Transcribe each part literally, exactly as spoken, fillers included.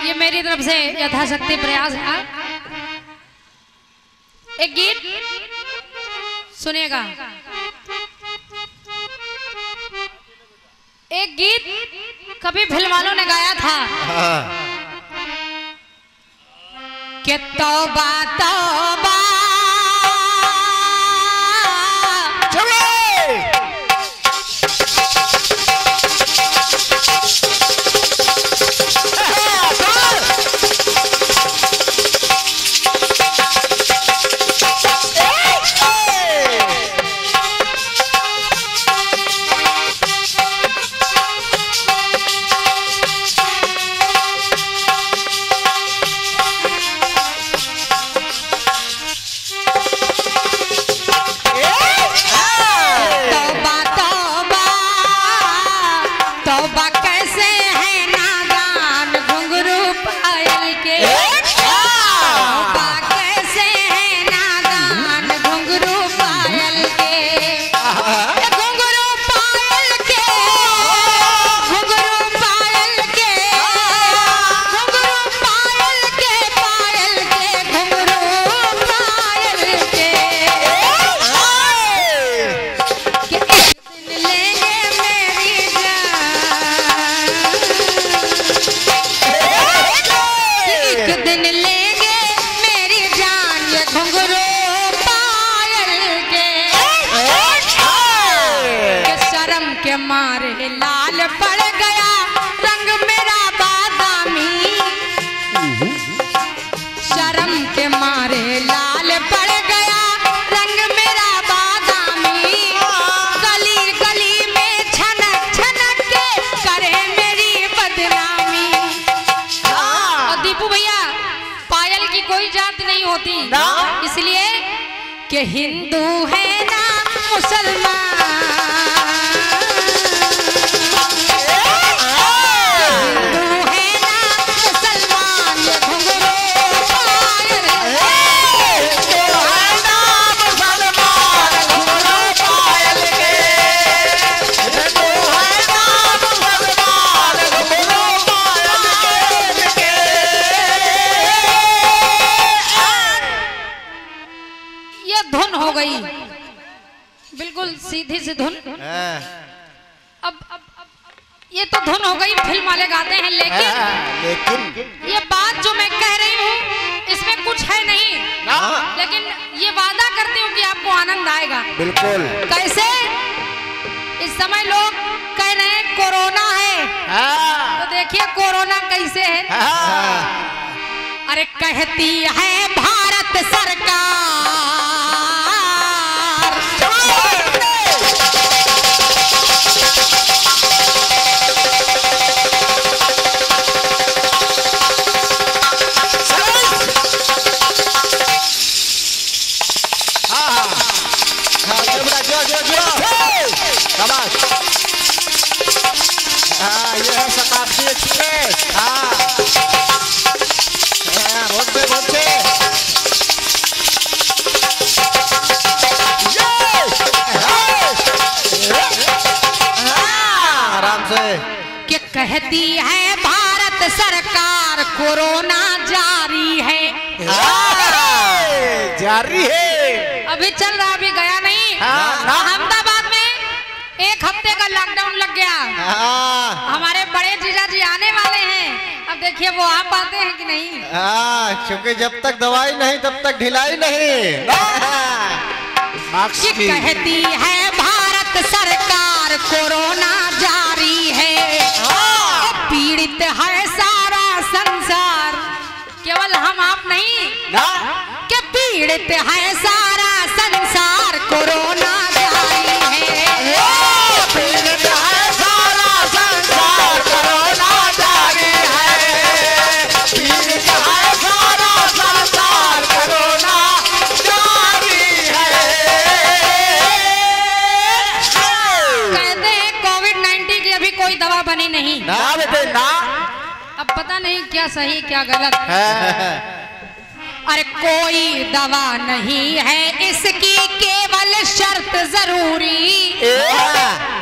ये मेरी तरफ से यथाशक्ति प्रयास है। एक गीत सुनिएगा। एक गीत कभी फिल्म वालों ने गाया था कि तौबा तौबा मारे लाल पड़ गया रंग मेरा बादामी, शर्म के मारे लाल पड़ गया रंग मेरा बादामी। गली गली में छनक छनक के करे मेरी बदनामी। और दीपू भैया पायल की कोई जात नहीं होती, इसलिए कि हिंदू है ना मुसलमान, बिल्कुल सीधी सी धुन। अब, अब, अब, अब ये तो धुन हो गई, फिल्म वाले गाते हैं, लेकिन लेकिन ये बात जो मैं कह रही हूँ इसमें कुछ है नहीं, लेकिन ये वादा करती हूँ कि आपको आनंद आएगा। बिल्कुल। कैसे? इस समय लोग कह रहे हैं कोरोना है, तो देखिए कोरोना कैसे है। अरे कहती है भारत सरकार कहती है भारत सरकार कोरोना जारी है, जारी है, अभी चल रहा, अभी गया नहीं। अहमदाबाद में एक हफ्ते का लॉकडाउन लग गया। हमारे बड़े जीजा जी आने वाले हैं, अब देखिए वो आ पाते हैं कि नहीं। क्योंकि जब तक दवाई नहीं तब तक ढिलाई नहीं। कहती है भारत सरकार कोरोना जारी है, पीड़ित है सारा संसार, केवल हम आप नहीं कि पीड़ित है सारा संसार कोरोना जारी है, पीड़ित है सारा संसार कोरोना जारी है, पीड़ित है सारा संसार कोरोना जारी है। कहते हैं कोविड नाइन्टीन की अभी कोई दवा बनी नहीं ना बेटे ना, अब पता नहीं क्या सही क्या गलत। अरे कोई दवा नहीं है इसकी केवल शर्त जरूरी,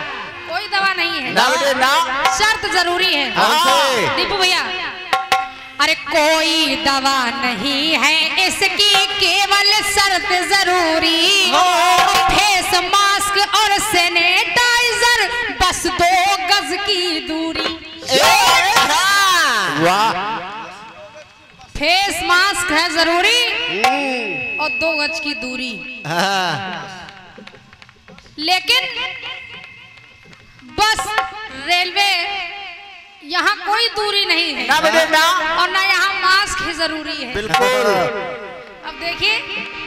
कोई दवा नहीं है ना ना, शर्त जरूरी है। दीपू भैया अरे कोई दवा नहीं है इसकी, केवल शर्त जरूरी, फेस मास्क और सैनिटाइजर, बस दो गज की दूरी। वाह, फेस मास्क है जरूरी और दो गज की दूरी। लेकिन बस रेलवे यहाँ कोई दूरी नहीं है ना बेटे ना, और ना यहाँ मास्क ही जरूरी है। बिल्कुल। अब देखिए,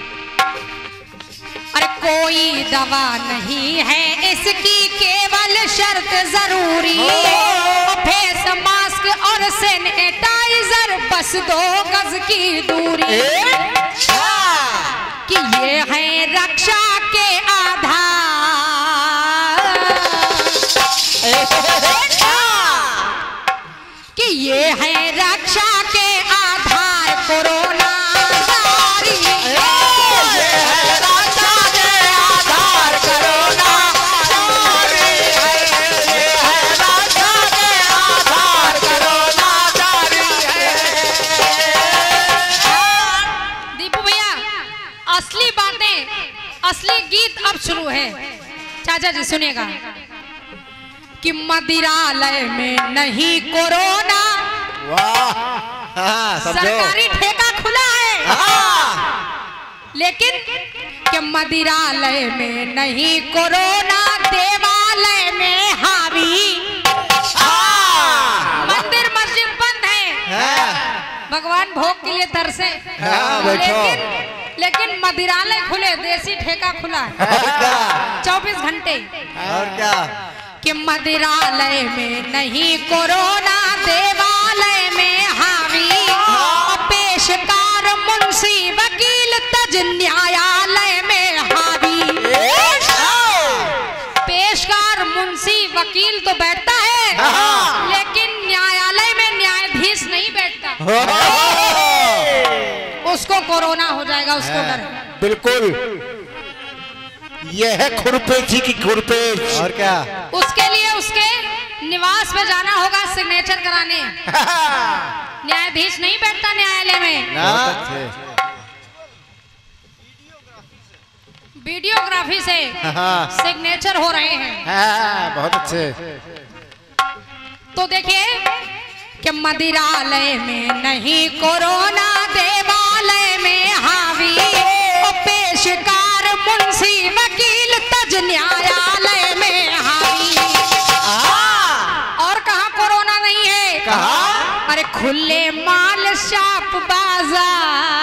अरे कोई दवा नहीं है इसकी, केवल शर्त जरूरी, फेस मास्क और सैनिटाइजर, बस दो गज की दूरी। कि ये है रक्षा के आधार, कि ये है रक्षा के आधार, कोरोना जारी, ये है रक्षा के आधार, कोरोना जारी, ये है रक्षा के आधार, कोरोना जारी है। दीपू भैया, असली बातें, असली गीत अब शुरू है। चाचा जी सुनिएगा कि मदिरालय में नहीं कोरोना, वाह, सरकारी ठेका खुला है, लेकिन कि मदिरालय में नहीं कोरोना, देवालय में हावी, मंदिर मस्जिद बंद है, भगवान भोग के लिए तरसे, लेकिन लेकिन मदिरालय खुले, देसी ठेका खुला है चौबीस घंटे। और क्या कि मदिरालय में नहीं कोरोना, देवालय में हावी, पेशकार मुंशी वकील तज न्यायालय में हावी। पेशकार मुंशी वकील तो बैठता है, लेकिन न्यायालय में न्यायाधीश नहीं बैठता, उसको कोरोना हो जाएगा, उसको डर। बिल्कुल, यह है खुरपेची की खुरपेच। और क्या, उसके लिए उसके निवास में जाना होगा सिग्नेचर कराने। न्यायाधीश नहीं बैठता न्यायालय में, वीडियोग्राफी से सिग्नेचर हो रहे हैं। हाँ, बहुत अच्छे। तो देखिए कि मदिरालय में नहीं कोरोना, देवालय में हावी, पेशकार मुंशी वकील तज न्यायालय में हावी। और कहाँ कोरोना नहीं है? कहाँ? अरे खुले माल शॉप बाजार,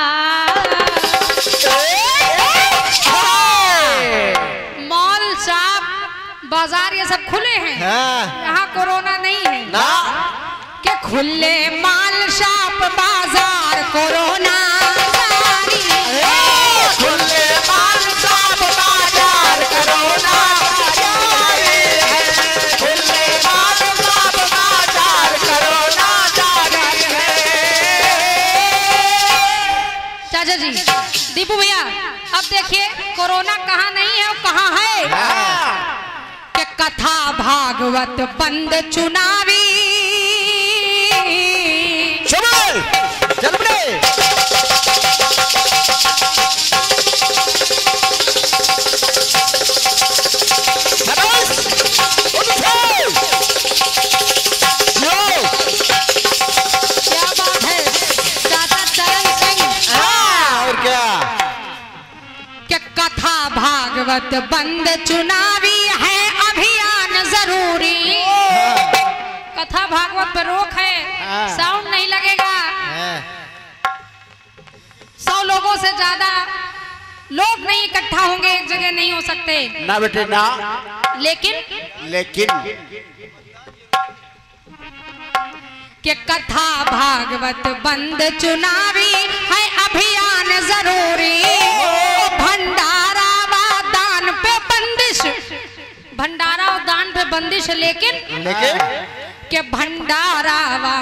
मॉल शॉप बाजार ये सब खुले हैं, यहाँ कोरोना नहीं है ना। कि खुले माल शॉप बाजार, कोरोना जारी, खुले माल शॉप बाजार, कोरोना जारी, खुले माल शॉप बाजार, कोरोना जारी है। चाचा जी, दीपू भैया, अब देखिए कोरोना कहाँ नहीं है और कहाँ है। कि कथा भागवत बंद चुनावी, भागवत बंद चुनावी है, अभियान जरूरी। कथा भागवत पर रोक है, साउंड नहीं लगेगा, सौ लोगों से ज्यादा लोग नहीं इकट्ठा होंगे, एक जगह नहीं हो सकते ना बेटे ना। लेकिन लेकिन कि कथा भागवत बंद चुनावी है, अभियान जरूरी, भंडारा व दान पे बंदिश, भंडारा और दान पे बंदिश, लेकिन लेकिन कि भंडारा व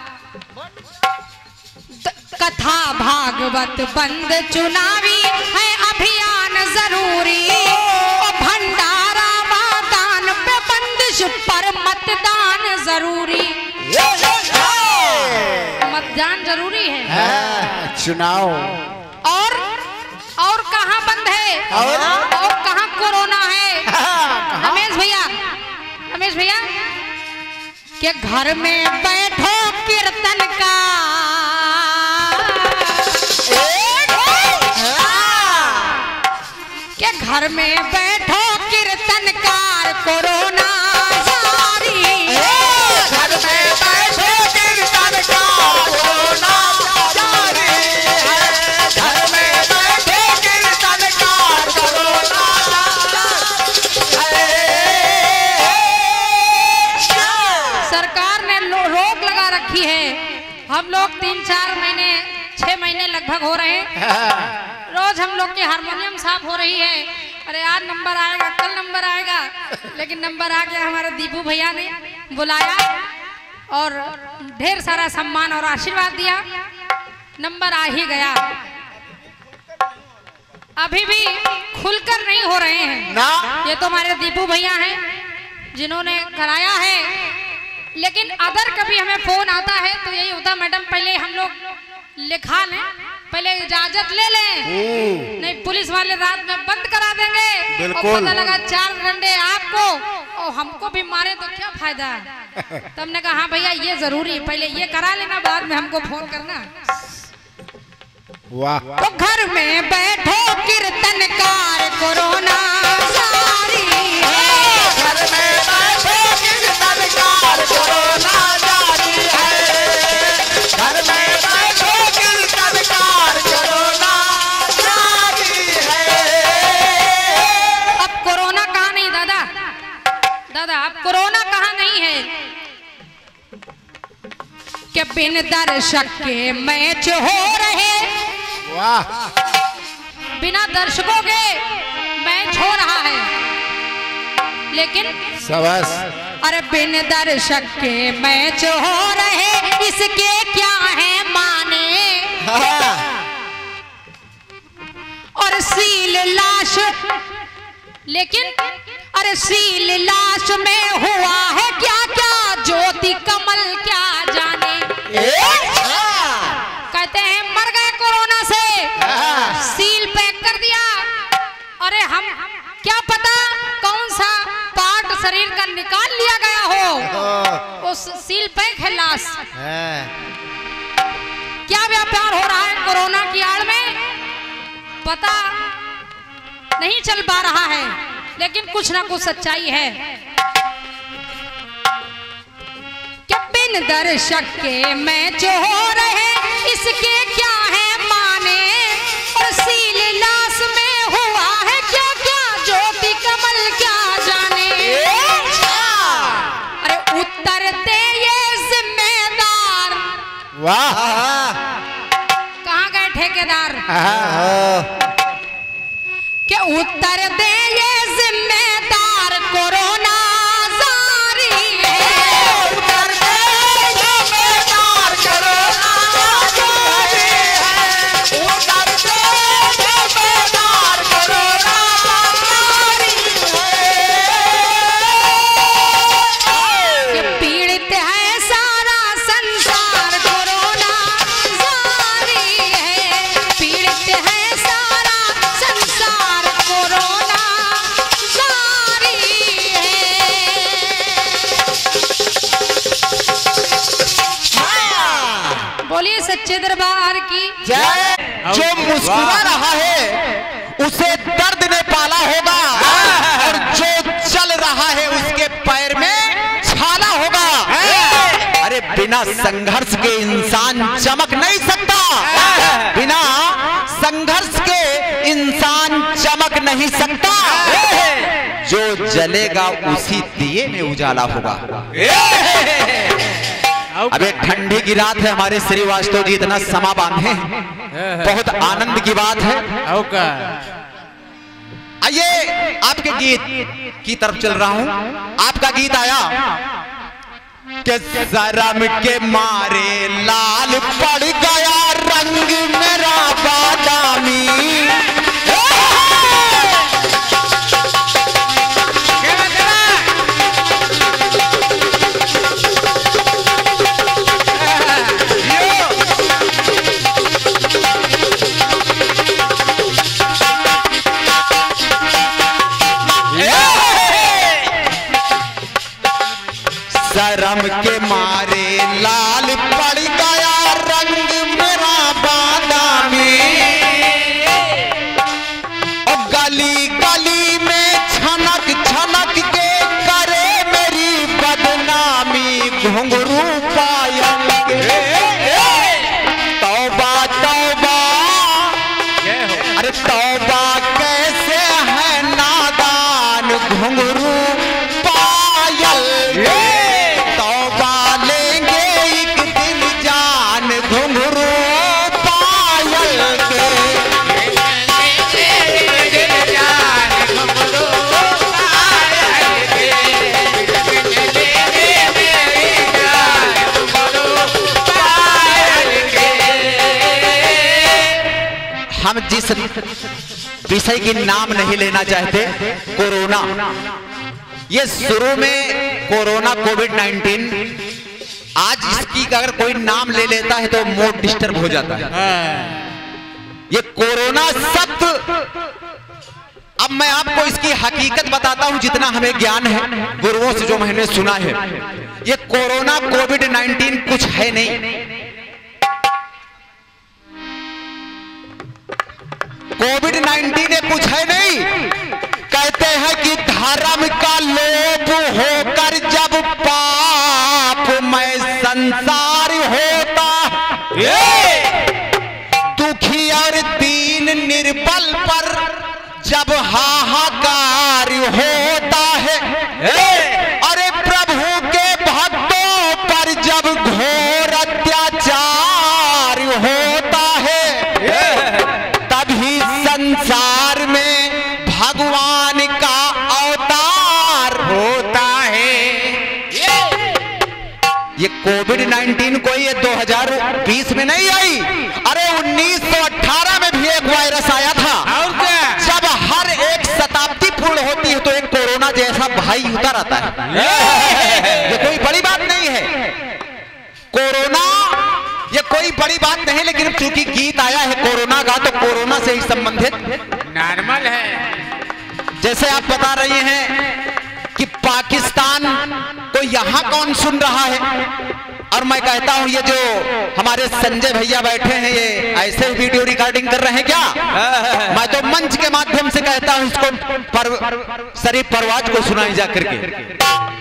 कथा भागवत बंद चुनावी है, अभियान जरूरी, भंडारा व दान पे बंदिश, पर मतदान जरूरी। जान जरूरी है। हाँ, चुनाव और और कहाँ बंद है और, और कहाँ कोरोना है। रमेश भैया रमेश भैया के घर में बैठो कीर्तन का के घर में बैठो कीर्तनकार कोरोना जारी है। घर में बैठो कीर्तनकार कोरोना जारी है। घर में बैठो कीर्तनकार कोरोना जारी है। सरकार ने रोक लगा रखी है। हम लोग तीन चार महीने छह महीने लगभग हो रहे हैं, रोज हम लोग की हारमोनियम साफ हो रही है। अरे आज नंबर आएगा, कल नंबर आएगा, लेकिन नंबर आ गया। हमारे दीपू भैया ने बुलाया और ढेर सारा सम्मान और आशीर्वाद दिया, नंबर आ ही गया। अभी भी खुलकर नहीं हो रहे हैं ना। ये तो हमारे दीपू भैया हैं जिन्होंने कराया है। लेकिन अगर कभी हमें फोन आता है तो यही होता, मैडम पहले हम लोग लिखा लें, पहले इजाजत ले लें, नहीं पुलिस वाले रात में बंद करा देंगे। बिल्कुल। और पता लगा चार डंडे आपको और हमको भी मारे तो क्या फायदा है। तो हमने कहा हाँ भैया ये जरूरी, पहले ये करा लेना, बाद में हमको फोन करना। वाह। तो घर में बैठो कीर्तनकार कोरोना जारी है। घर में बैठो कीर्तनकार कोरोना जारी है। घर में बैठो कीर्तनकार कोरोना जारी है। अब कोरोना कहाँ नहीं दादा, दादा अब कोरोना कहाँ नहीं है कि बिन दर्शक के मैच हो रहे। वाह। बिना दर्शकों के मैच हो रहा है, लेकिन शाबाश। अरे बिन दर्शक के मैच हो रहे, इसके क्या है माने। और सील लाश, लेकिन अरे सील लाश में हुआ है क्या क्या, ज्योति कमल क्या जाने। कहते हैं मर गए कोरोना से, सील पैक कर दिया। अरे हम क्या पता कौन सा पार्ट शरीर का निकाल लिया गया हो, उस सील पैक है लाश। क्या व्यापार हो रहा है कोरोना की आड़ में पता नहीं चल पा रहा है, लेकिन कुछ ना कुछ सच्चाई है। कि बिन दर्शक के मैच हो रहे, इसके क्या है माने। और सील लाश में हुआ है क्या क्या, ज्योति कमल क्या जाने। अरे उत्तर दे ये जिम्मेदार। वाह। कहाँ गए ठेकेदार के उत्तर दे ये जिम्मेदार कोरोना जारी है। उत्तर दे जिम्मेदार कोरोना जारी है। उत्तर दे जिम्मेदार कोरोना जारी है। कि पीड़ित है सारा संसार कोरोना जारी है। पीड़ित है सारा संसार कोरोना जारी है। बोलिए सच्चे दरबार की जय। जो मुस्कुरा रहा है उसे दर्द ने पाला होगा, और जो चल रहा है उसके पैर में छाला होगा। अरे बिना संघर्ष के इंसान चमक नहीं सकता, बिना संघर्ष के इंसान चमक नहीं सकता। जो जलेगा उसी दिए में उजाला होगा। अब एक ठंडी की रात है, हमारे श्रीवास्तव जी इतना समा बांधे, बहुत आनंद की बात है। आइए आपके गीत की तरफ चल रहा हूं। आपका गीत आया कि शर्म के मारे लाल पड़ गया रंग मेरा बादामी। शर्म के मारे लाल पड़ गया रंग मेरा बादामी। और गली गली में छनक छनक के करे मेरी बदनामी घुंघरू पायल के। तौबा तौबा अरे तौबा कैसे है नादान घुंघरू पायल के। तौबा लेंगे एक दिन जान घुंघरू पायल के। हम जिस विषय की नाम नहीं लेना चाहते, कोरोना, ये शुरू में कोरोना कोविड नाइन्टीन, आज इसकी अगर कोई नाम ले लेता है तो मूड डिस्टर्ब हो जाता है। ये कोरोना शब्द, अब मैं आपको इसकी हकीकत बताता हूं जितना हमें ज्ञान है गुरुओं से जो मैंने सुना है। ये कोरोना कोविड नाइन्टीन कुछ है नहीं। कोविड नाइन्टीन कुछ है नहीं। कहते हैं कि धर्म का लोभ होकर जब पाप में संसार होता, दुखी और दीन निर्बल पर जब हाहाकार होता है, अरे प्रभु के भक्तों पर जब घोर अत्याचार होता है, संसार में भगवान का अवतार होता है। ये कोविड नाइन्टीन कोई ये दो हज़ार बीस में नहीं आई, अरे उन्नीस सौ अठारह में भी एक वायरस आया था। और क्या? जब हर एक शताब्दी पूर्ण होती है तो एक कोरोना जैसा भाई उतर आता है। ये कोई बड़ी बात नहीं है। कोरोना ये कोई बड़ी बात नहीं, लेकिन चूंकि गीत आया है कोरोना का तो कोरोना से ही संबंधित नॉर्मल है। जैसे आप बता रही हैं कि पाकिस्तान तो यहां कौन सुन रहा है, और मैं कहता हूं ये जो हमारे संजय भैया बैठे हैं ये ऐसे ही वीडियो रिकॉर्डिंग कर रहे हैं क्या? मैं तो मंच के माध्यम से कहता हूं इसको पर, शरीफ परवाज को सुनाई जा करके।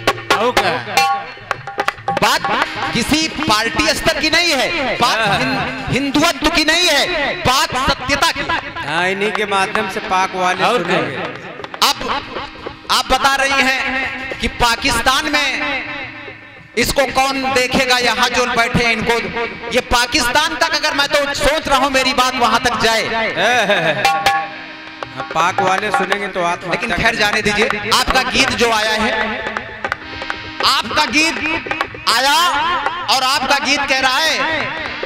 बात किसी पार्टी स्तर की नहीं है, बात हिंदुत्व की नहीं है, बात सत्यता की। हाँ, इन्हीं के माध्यम से पाक वाले सुनेंगे। अब आप बता रही हैं कि पाकिस्तान में इसको कौन देखेगा, यहाँ जो बैठे हैं इनको, ये पाकिस्तान तक अगर मैं तो सोच रहा हूं मेरी बात वहां तक जाए। पाक वाले सुनेंगे तो आत्मा। लेकिन खैर जाने दीजिए। आपका गीत जो आया है, आपका गीत आया और आपका गीत कह रहा है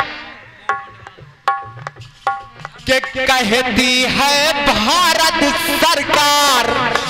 कि कहती है भारत सरकार,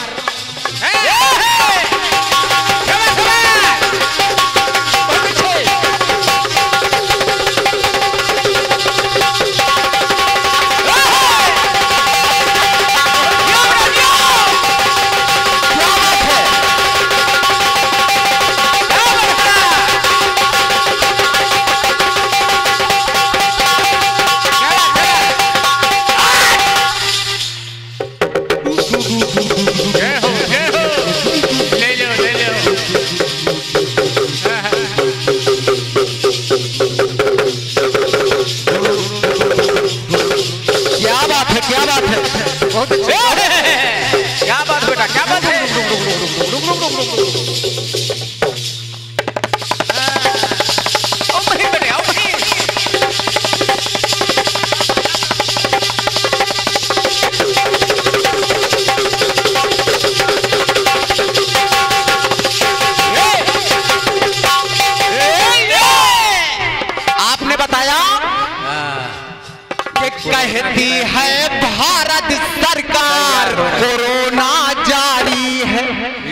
कहती है भारत सरकार कोरोना जारी है।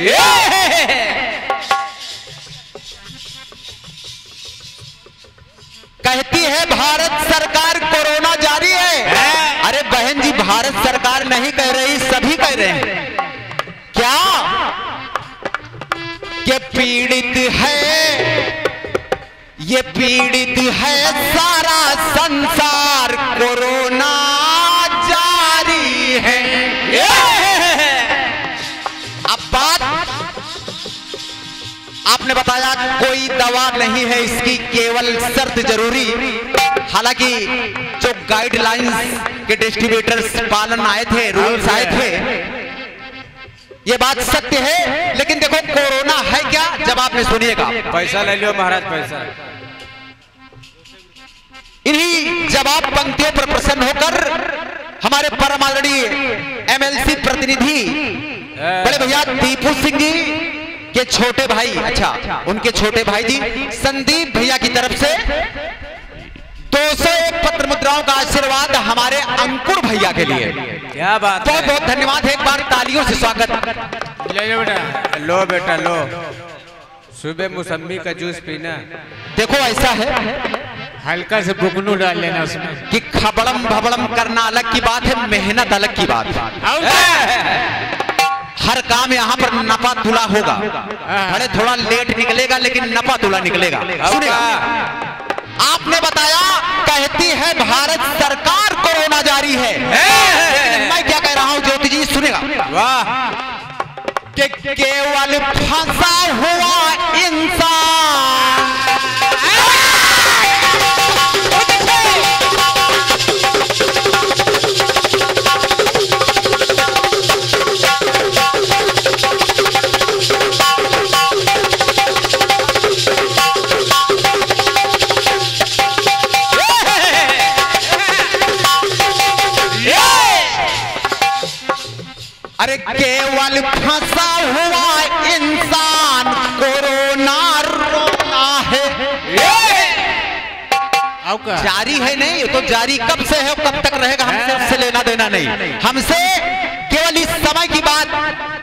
कहती है भारत सरकार कोरोना जारी है। अरे बहन जी, भारत सरकार नहीं कह रही, सभी कह रहे हैं। क्या कि पीड़ित है, ये पीड़ित है सारा संसार, कोरोना जारी है। अब बात आपने बताया कोई दवा नहीं है इसकी, केवल शर्त जरूरी। हालांकि जो गाइडलाइंस के डिस्ट्रीब्यूटर्स पालन आए थे, रूल्स आए थे, ये बात सत्य है। लेकिन देखो कोरोना है क्या, जब आपने सुनिएगा। पैसा ले लियो महाराज, पैसा। इन्हीं जवाब पंक्तियों पर प्रसन्न होकर हमारे परम आदरणीय एमएलसी प्रतिनिधि बड़े भैया दीपू सिंह जी के छोटे भाई, अच्छा उनके छोटे भाई जी संदीप भैया की तरफ से दो सौ एक पत्र मुद्राओं का आशीर्वाद हमारे अंकुर भैया के लिए। क्या बात, बहुत बहुत धन्यवाद। एक बार तालियों से स्वागत। ले लो बेटा, लो बेटा लो, सुबह मौसम्मी का जूस पीना। देखो ऐसा है, हल्का से बुकनू डाल लेना उसमें, कि खबड़म भबड़म करना अलग की बात है, मेहनत अलग की बात है। हर काम यहाँ पर नपा तुला होगा, भले थोड़ा लेट निकलेगा लेकिन नपा तुला निकलेगा। सुनिएगा, आपने बताया कहती है भारत सरकार कोरोना जारी है, लेकिन मैं क्या कह रहा हूँ ज्योति जी, सुनेगा। वाह, कि केवल फंसा हुआ इंसान अरे केवल फंसा हुआ इंसान कोरोना रोना है। जारी है नहीं, तो जारी कब से है, कब तक रहेगा, हमसे उससे लेना देना नहीं। हमसे केवल इस समय की बात।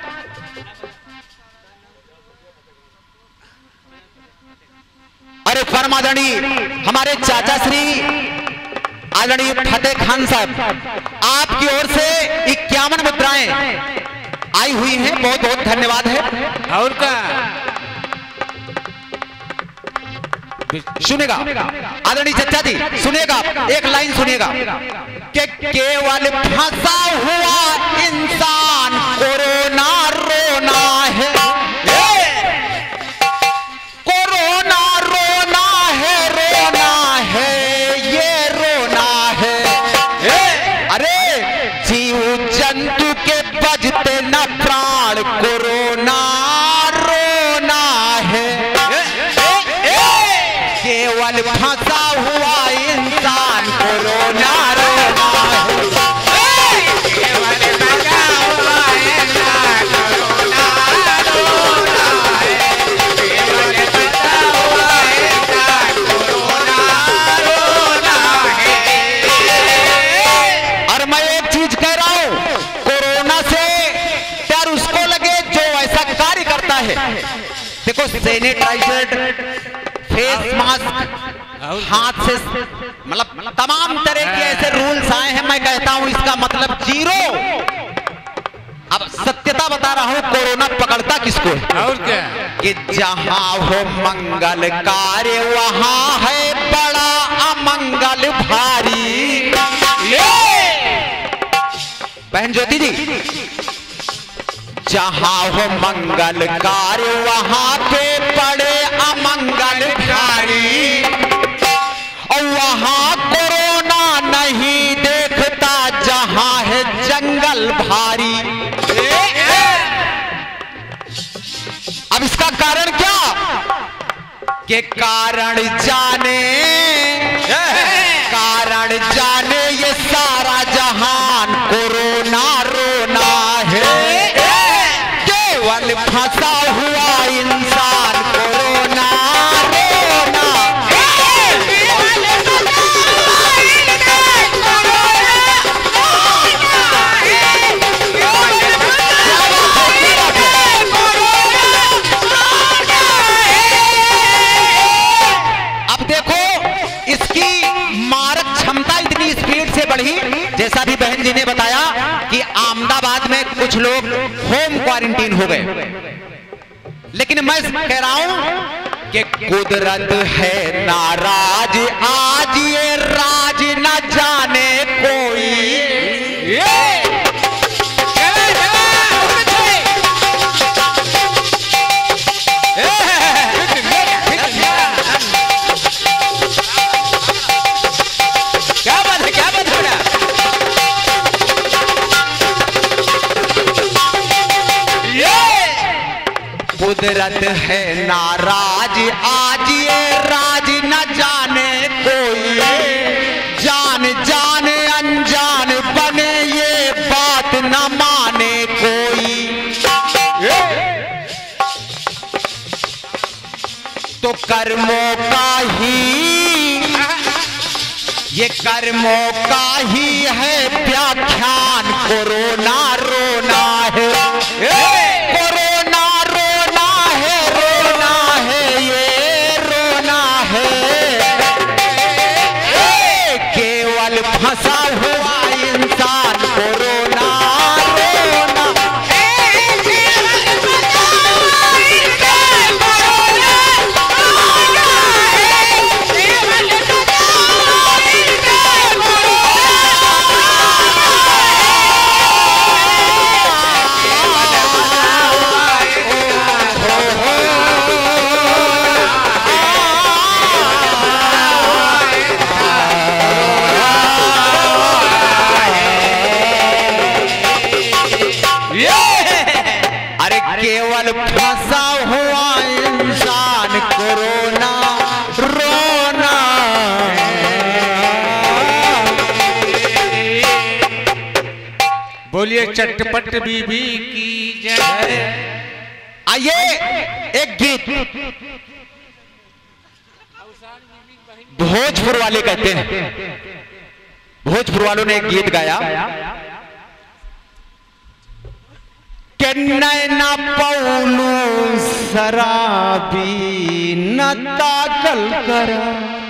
अरे परम आदरणीय हमारे चाचा श्री आदरणीय फतेह खान साहब, आपकी ओर से इक्यावन मुद्राएं आई हुई हैं, बहुत बहुत धन्यवाद है। और का सुनेगा आदरणीय चचा जी, सुनेगा, एक लाइन सुनिएगा कि केवल फंसा हुआ इंसान कोरोना रोना है, कोरोना रोना है, रोना है, ये रोना है। अरे जीव जंतु के बजते न प्राण, कोरोना रोना है। केवल फंसा हुआ इंसान कोरोना रोना है, केवल फंसा हुआ इंसान कोरोना रोना है, केवल फंसा हुआ इंसान कोरोना रोना है। और मैं एक चीज कह रहा हूं, कोरोना से डर उसको लगे जो ऐसा कार्य करता है। देखो सैनिटाइजर, फेस मास्क, हाथ से मतलब तमाम तरह के ऐसे रूल्स आए हैं। मैं कहता हूं इसका मतलब जीरो। अब सत्यता बता रहा हूं, कोरोना पकड़ता किसको है? और क्या, कि जहां हो मंगल कार्य वहां है बड़ा अमंगल भारी। बहन ज्योति जी, जहां हो मंगल कार्य वहां पे पड़े अमंगल भारी, और वहां कोरोना नहीं देखता जहां है जंगल भारी। अब इसका कारण क्या? कि कारण जाने, कारण जाने ये सारा जहान कोरोना रोना है। केवल फंसा हुआ इंसान कोरोना रोना, अब देखो इसकी मारक क्षमता इतनी स्पीड से बढ़ी, जैसा भी बहन जी ने बताया कि अहमदाबाद में कुछ लोग होम क्वारंटीन हो गए। लेकिन मैं कह रहा हूं कि कुदरत है नाराज, आज ये राज न जाने कोई। क्या बात है, क्या बात है? कुदरत है नाराज, आज ये राज न जाने कोई। जान जान अनजान बने, ये बात न माने कोई। तो कर्मों का ही, ये कर्मों का ही है व्याख्यान। कोरोना रोना है, कोरोना रोना है, रोना है, ये रोना है। केवल फंसा हुआ इंसान कोरोना रोना। केवल फंसा हुआ इंसान कोरोना रोना। बोलिए चटपट बीबी की जय। आइए एक गीत भोजपुर वाले कहते हैं, भोजपुर वालों ने एक गीत गाया कि नैना पौलू शराबी न ताकल करा।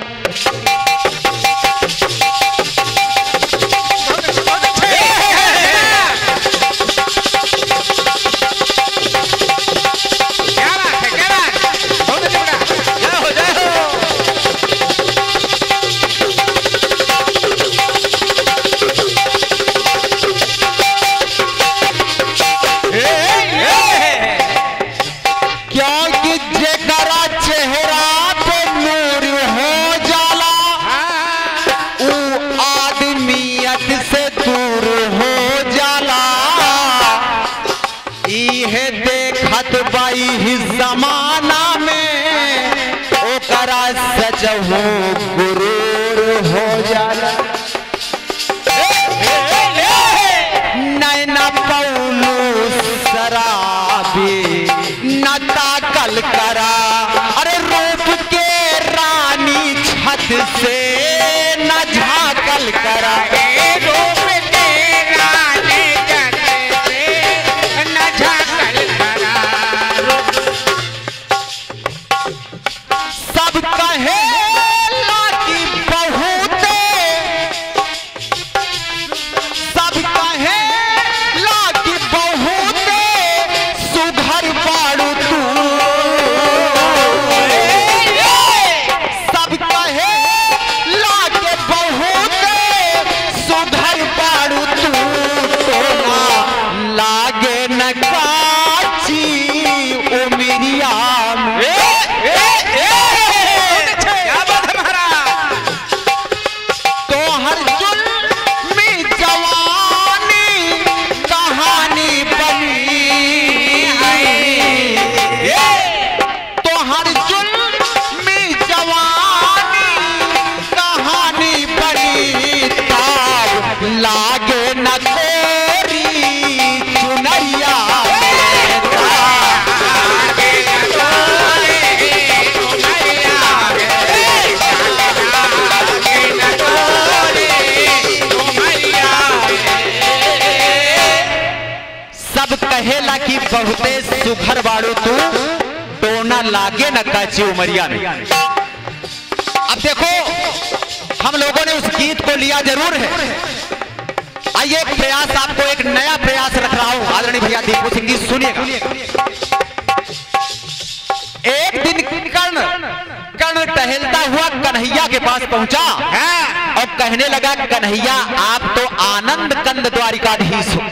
बाई ही जमाना में ओकरा सजहू गुरूर हो जाला। नैना पौलू शराबी न ताकल करा। अरे रूप के रानी छत से न झाकल करा। रूप के रानी छत से न झाकल करा। सब कहे लाकी बहुते, सब कहे लाकी बहुते सुघर बाड़ू तू। सब कहे लाके बहुते सुघर बाड़ू तू। तो ना लागे न काची उमिरिया में। लागे न तेरी चुनरिया सब कहेला कि बहुते सुघर बाड़ू तू। टोना लागे न काची उमरिया में। अब देखो हम लोगों ने उस गीत को लिया जरूर है। आइए एक प्रयास, आपको एक नया प्रयास रख रहा हूं आदरणीय भैया दीपू सिंह जी, सुनिएगा। एक दिन कर्ण कर्ण टहलता हुआ कन्हैया के पास पहुंचा और कहने लगा, कन्हैया आप तो आनंद कंद द्वारिकाधीश हो।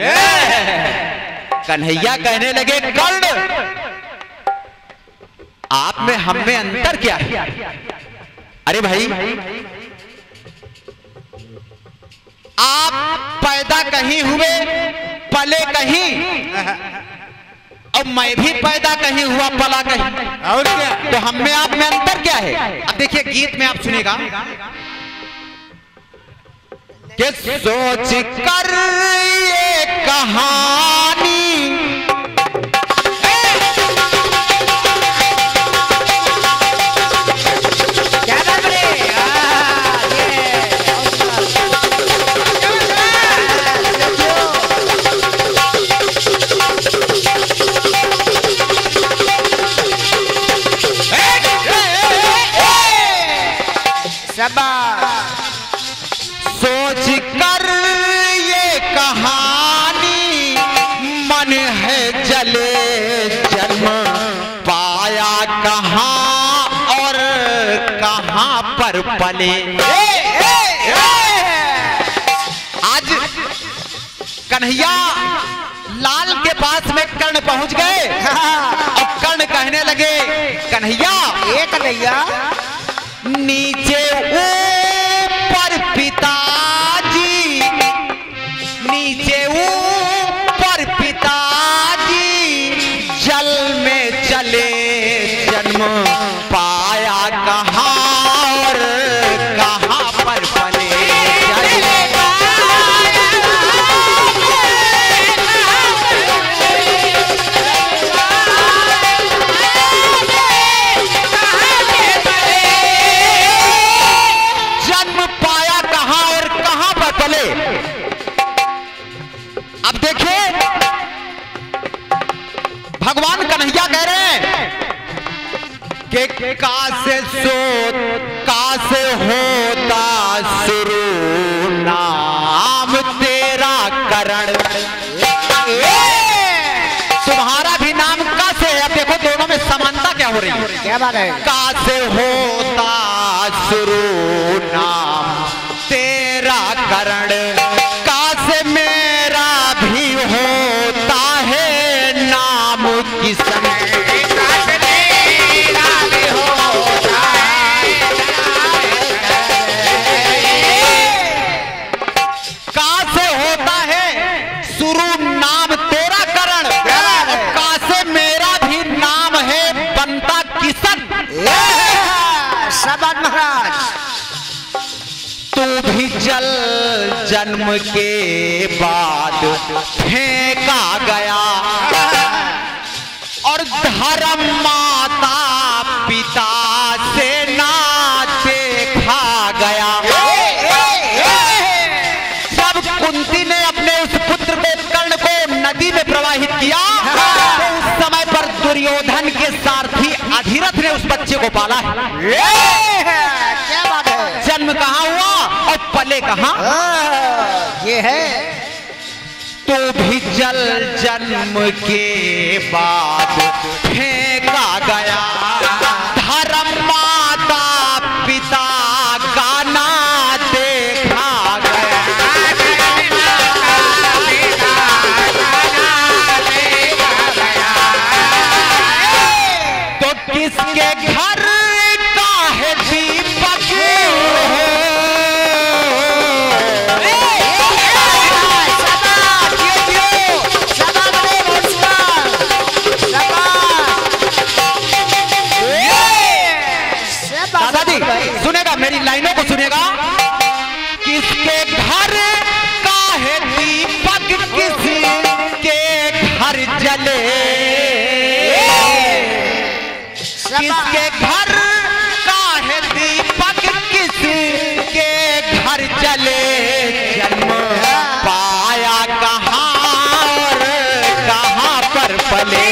कन्हैया कहने लगे, कर्ण आप में हम में अंतर क्या है? अरे भाई, आप पैदा कहीं हुए, पले कहीं, और मैं भी पैदा कहीं हुआ, पला कहीं, और क्या? तो हम में आप में अंतर क्या है? अब देखिए गीत में आप सुनेगा कि सोच कर ये कहानी सोच कर ये कहानी मन है जले, जन्म पाया कहाँ और कहाँ पर पले। आज कन्हैया लाल के पास में कर्ण पहुंच गए और कर्ण कहने लगे, कन्हैया ये कन्हैया नीचे ऊपर पिताजी, नीचे ऊपर पिताजी, जल में चले, जन्म पाया कहाँ और कहाँ पर पले। अब देखिए भगवान कन्हैया कह रहे हैं कि का से सो का से होता शुरू, नाम तेरा करण, तुम्हारा भी नाम का से है। अब देखो दोनों में समानता क्या हो रही है, क्या बात है? का से होता शुरू, नाम तेरा करण, का से मेरा भी होता है नाम किसन, का से मेरा भी होता है, का से होता है शुरू नाम तेरा करण, का से मेरा भी नाम है बनता किसन। शाबाश महाराज, तू भी जल जन्म के बाद फेंका गया और धर्म माता पिता से ना देखा गया। जब कुंती ने अपने उस पुत्र को कर्ण को नदी में प्रवाहित किया तो उस समय पर दुर्योधन के सारथी अधिरथ ने उस बच्चे को पाला है। क्या बात है? जन्म कहाँ हुआ और पले कहाँ? ये है तो भी जल जन्म के बाद फेंका गया, धर्म माता पिता का ना देखा गया। तो किसके घर का है दीपक सुनेगा, मेरी लाइनों को सुनेगा। किसके घर का है दीपक किसके घर जले, किसके घर का है दीपक किसके घर जले, जन्म पाया कहाँ और कहाँ पर पले।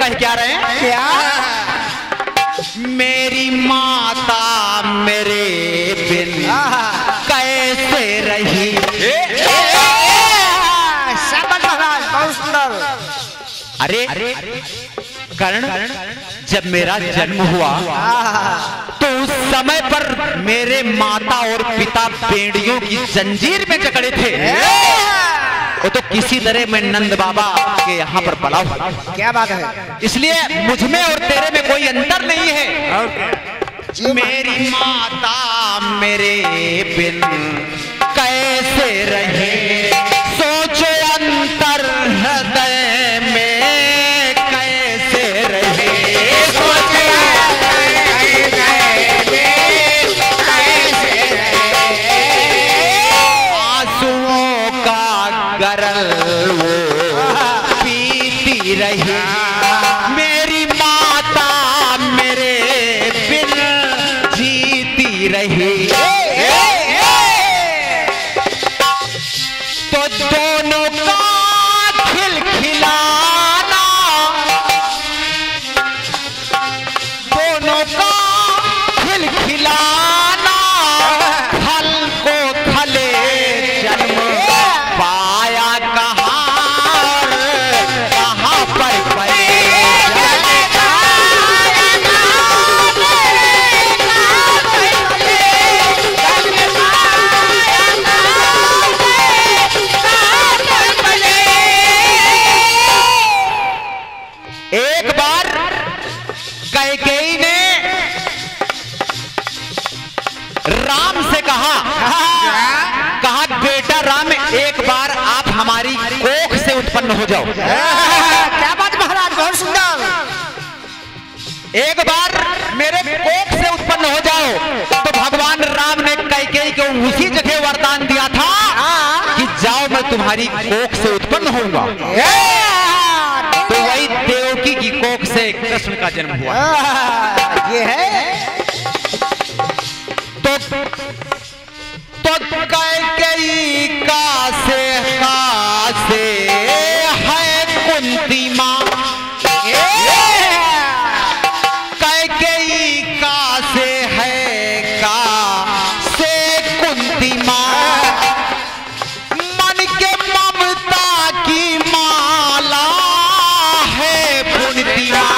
कह क्या रहे हैं? क्या? मेरी माता मेरे बिन कैसे रही। शाबाश महाराज, बहुत सुंदर। अरे कर्ण, जब मेरा जन्म हुआ तो उस समय पर मेरे माता और पिता बेड़ियों की जंजीर में जकड़े थे। वो तो किसी तरह मैं नंद बाबा के यहाँ पर पला हुआ। क्या बात है? इसलिए मुझ में और तेरे में कोई अंतर नहीं है। मेरी माता मेरे बिन कैसे रहे, सोचो अंतर हृदय में कैसे रहे, सोचो आंसुओं का गरल वो पीती रही। मेरी माता मेरे बिन जीती रही। तो दोनों का खिलखिलाना, दोनों का खिलखिलाना, खल को खले जन्म पाया कहाँ और कहाँ पर पले। एक बार कैकेयी ने राम से कहा, कहा बेटा राम, एक बार आप हमारी कोख से उत्पन्न हो जाओ। क्या बात महाराज, बहुत सुंदर। एक बार मेरे कोख से उत्पन्न हो जाओ। तो भगवान राम ने कैकेयी को उसी जगह वरदान दिया था कि जाओ मैं तुम्हारी कोख से उत्पन्न होऊंगा। तो वही देवकी की कोख से कृष्ण का जन्म हुआ। ये है तो तो कैकेयी का से का से है कुंती माँ, कैकेयी का से है का से कुंती माँ, मन के ममता की माला है पुण्यती माँ।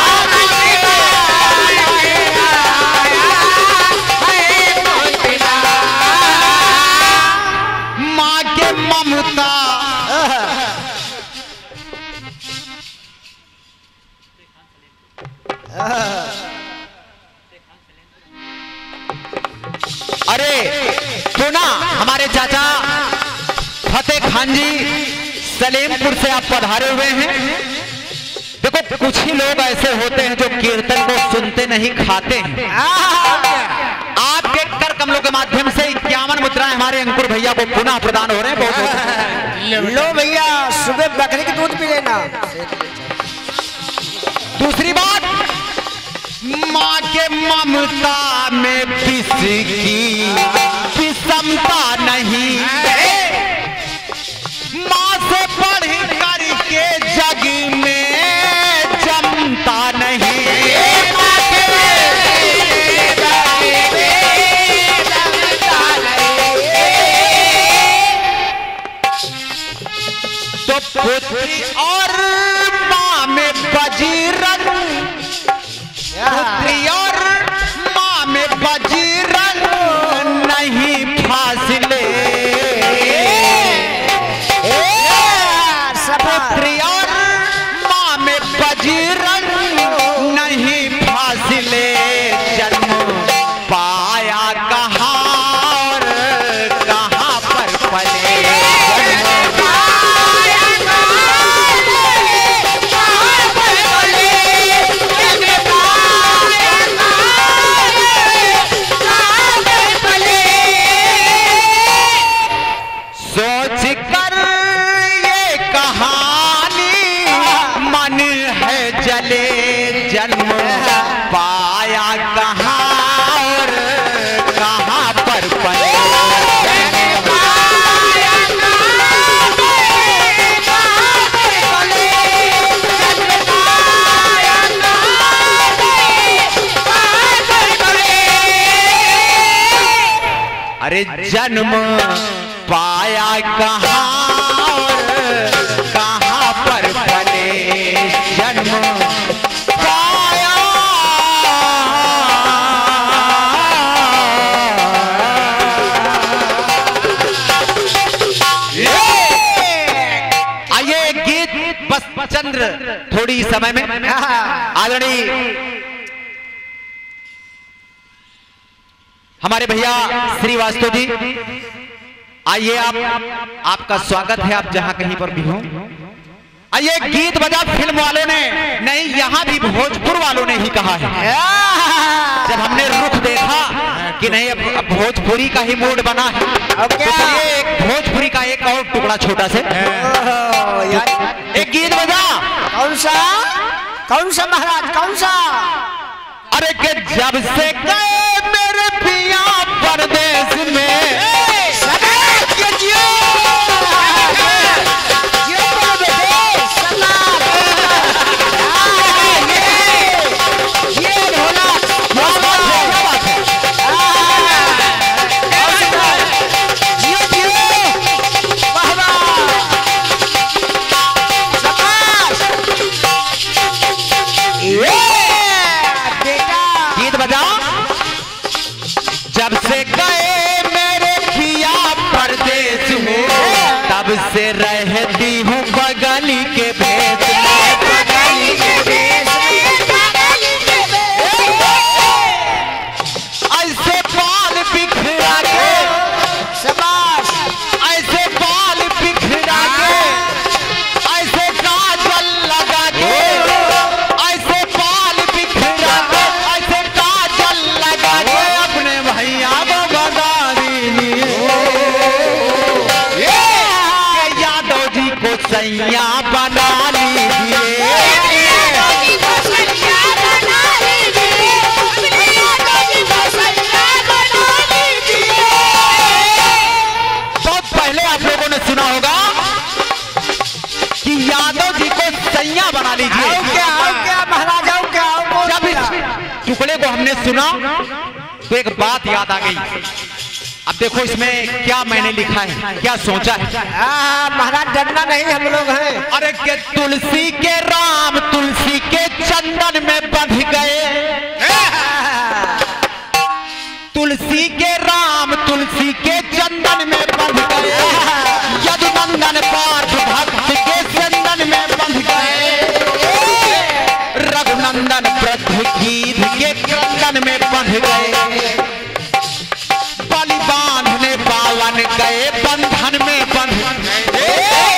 माँ के ममता अरे तो ना हमारे चाचा फतेह खान जी सलेमपुर से आप पधारे हुए हैं। देखो कुछ ही लोग ऐसे होते हैं जो कीर्तन को सुनते नहीं खाते हैं। आपके कर कमलों के माध्यम से इक्यावन मुद्राएं हमारे अंकुर भैया को पुनः प्रदान हो रहे हैं। बहुत बहुत लो भैया, सुबह बकरी की दूध पी लेना। दूसरी बात, माँ के ममता में किसकी विषमता नहीं, माँ से बढ़ करके जग में जमता नहीं। तो पुत्री और माँ में बजरंग, पुत्री और माँ में बजरंग नहीं फासले। पुत्री और माँ में बजरंग नहीं फासले। जन्म पाया कहाँ और कहाँ पर पले। सोच कर ये कहानी अरे जन्म पाया कहाँ और कहाँ पर पले, जन्म पाया आइए गीत बस चंद्र थोड़ी समय में आदरणीय हमारे भैया श्रीवास्तव जी, आइए आप आपका स्वागत है, आप जहां कहीं पर भी हो। आइए गीत बजा फिल्म वालों ने नहीं, यहां भी भोजपुर वालों ने ही कहा है। जब हमने रुख देखा कि नहीं अब, अब भोजपुरी का ही मूड बना है, अब क्या तो ये एक भोजपुरी का एक और टुकड़ा छोटा से एक गीत बजा। कौन सा कौन सा महाराज कौन सा? अरे के जब से गए मेरे पिया परदेश में, जब से गए मेरे पिया परदेश में, तब से रहती हूँ बगली के भेष में, बगली के भेष ऐसे बाल बिखरा के, शाबाश, ऐसे बाल बिखरा के, ऐसे काजल लगा के, ऐसे बाल बिखरा के, ऐसे काजल लगा के अपने भैया को बता दीजिए, यादव जी को सैया बना लीजिए, बहुत पहले आप लोगों ने सुना होगा कि यादव जी को सैया बना लीजिए। क्या क्या महाराज आओ क्या आओ? जब इस टुकड़े को हमने सुना तो एक बात याद आ गई। अब देखो इसमें क्या मैंने लिखा है, क्या सोचा है। महाराज डरना नहीं, हम लोग हैं। अरे के तुलसी के राम तुलसी के चंदन में बंध गए, तुलसी के राम तुलसी के चंदन में बंध गए, यदुनंदन पार्थ भक्त के चंदन में बंध गए, रघुनंदन पृथ्वीध के क्रंदन में बंध गए, बलि बांधने पावन गए बंधन में बंध गए।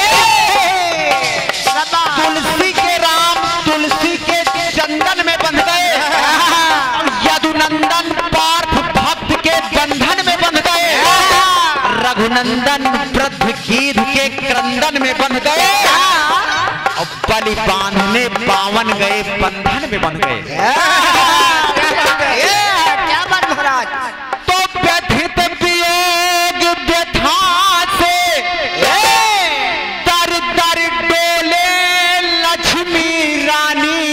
तुलसी के राम तुलसी के चंदन में बंध गए, यदुनंदन पार्थ भक्त के बंधन में बंध गए, रघुनंदन पृथ्वीध के क्रंदन में बंध गए, और बलि बांधने पावन गए बंधन में बंध गए। क्या बात महाराज? तो व्यथित वियोग व्यथा से दर दर डोले लक्ष्मी रानी,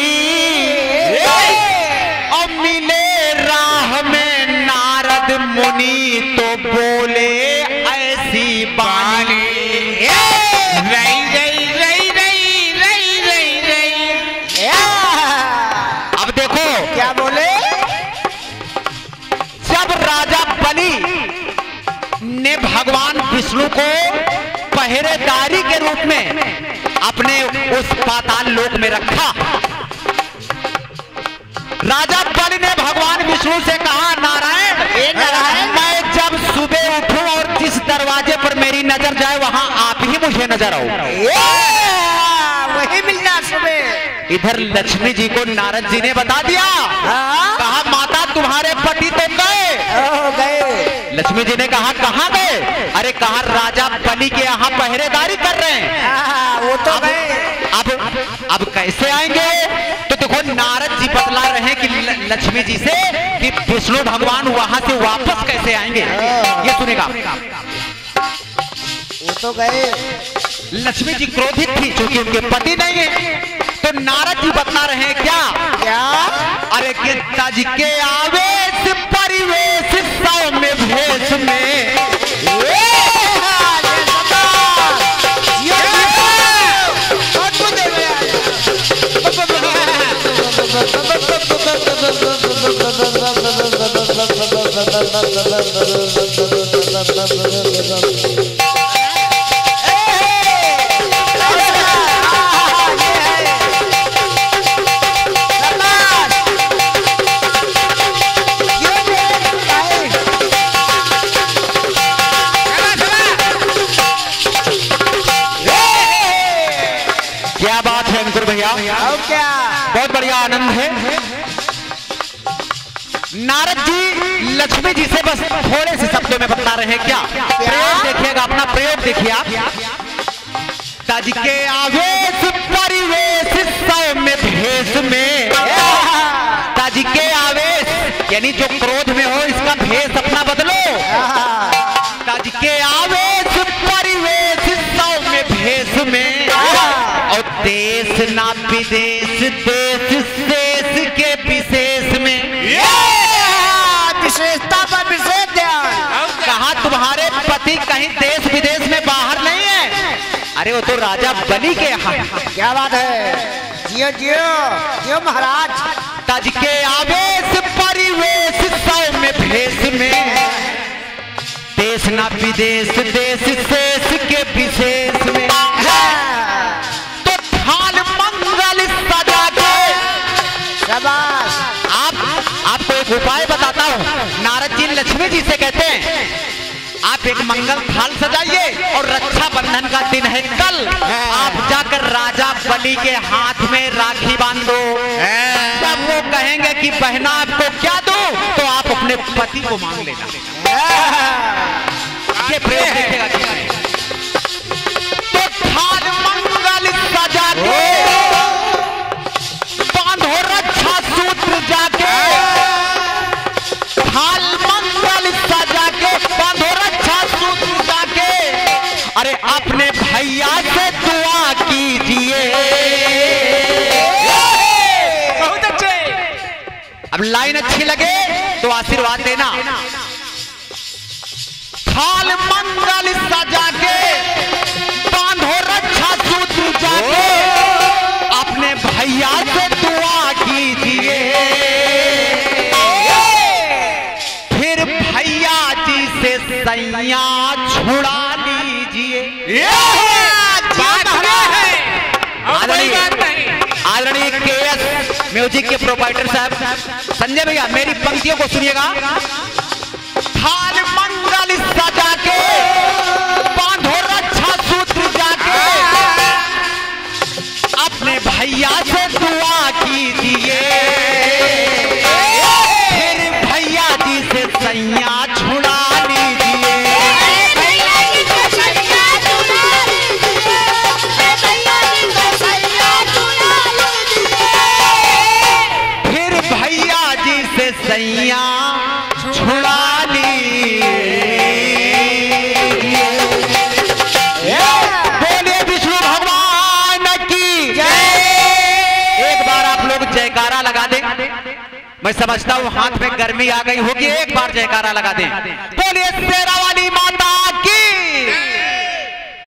और मिले राह में नारद मुनि तो बोले ऐसी बानी, रई रई रई रई रई रई रई। अब देखो क्या बोले? जब राजा बलि ने भगवान विष्णु को पहरेदारी के रूप में अपने उस पाताल लोक में रखा, राजा बलि ने भगवान विष्णु से कहा नारायण, नारायण मैं जब सुबह उठूं और जिस दरवाजे पर मेरी नजर जाए वहां आप ही मुझे नजर आओ, वही मिलना सुबह। इधर लक्ष्मी जी को नारद जी ने बता दिया, कहा माता तुम्हारे पति तो गए, गए। लक्ष्मी जी ने कहा कहाँ गए? अरे कहा राजा बलि के यहाँ पहरेदारी कर रहे हैं, वो तो अब, अब अब कैसे आएंगे? तो देखो नारद जी बतला रहे हैं कि लक्ष्मी जी से कि विष्णु भगवान वहां से वापस कैसे आएंगे, ये सुनेगा। वो तो गए। लक्ष्मी जी क्रोधित थी क्योंकि उनके पति नहीं है, तो नारद जी बता रहे हैं क्या क्या? अरे कि तज के आवेश परिवेश सौ में भेष में। क्या बात है अंकुर भैया, क्या बहुत बढ़िया आनंद है। नारद जी लक्ष्मी जी से बस थोड़े से शब्दों में बता रहे हैं। क्या प्रयोग देखिएगा, अपना प्रयोग देखिए आप। तज के आवेश परिवेश सौम्य भेष में, तज के आवेश यानी जो क्रोध में हो इसका भेष अपना बदलो। तज के आवेश परिवेश सौम्य भेष में, और देश ना विदेश देश शेष के विशेष में। विशेषता पर विशेष ध्यान। कहा तुम्हारे पति कहीं देश विदेश में बाहर नहीं है? अरे वो तो राजा बलि के यहाँ। क्या बात है, जियो जियो जियो महाराज। तज के आवेश परिवेश सौम्य भेष में, देश ना विदेश देश शेष के विशेष में। तो थाल मंगल सजा के, शाबाश। आप आपको एक उपाय बताता हूँ। नारद जी लक्ष्मी जी से कहते हैं आप एक मंगल थाल सजाइए, और रक्षा बंधन का दिन है कल, आप जाकर राजा बलि के हाथ में राखी बांधो। जब वो कहेंगे कि बहना आपको क्या दूं, तो आप अपने पति को मांग लेना। ये प्रयोग देखिएगा। तो थाल मंगल सजा के, बांधो रक्षा सूत्र जाके, थाल मंगल सजा के बांधो रक्षा सूत्र जाके, अरे अपने भैया से दुआ कीजिए। बहुत अच्छे। अब लाइन अच्छी लगे तो आशीर्वाद देना। थाल मंगल सजा के, बांधो रक्षा सूत्र जाके, अपने भैया से दुआ कीजिए। फिर भैया जी से सैया छुड़ा लीजिए। आदरणीय के एस म्यूजिक के प्रोपाइटर साहब संजय भैया, मेरी पंक्तियों को सुनिएगा। थाल मंगल सजा के, बांधो रक्षा सूत्र जाके, अपने भैया से दुआ कीजिए। फिर भैया जी से सैया छुड़ा लीजिए। फिर भैया जी से सैया छुड़ा लीजिए। बोलिए विष्णु भगवान की जय। एक बार आप लोग जयकारा लगा दें। मैं समझता हूँ हाथ में गर्मी आ गई होगी, एक बार जयकारा लगा दें। बोलिए